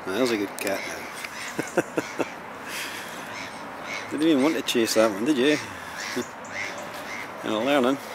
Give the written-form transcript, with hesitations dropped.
There's a good cat now. Didn't even want to chase that one, did you? You're not learning.